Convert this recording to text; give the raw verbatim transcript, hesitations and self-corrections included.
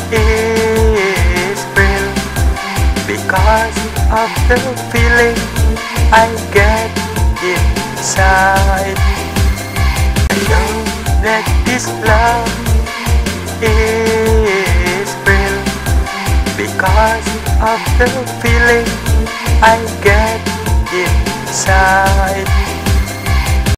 is real because of the feeling I get inside. I know that this love is real because of the feeling I get inside.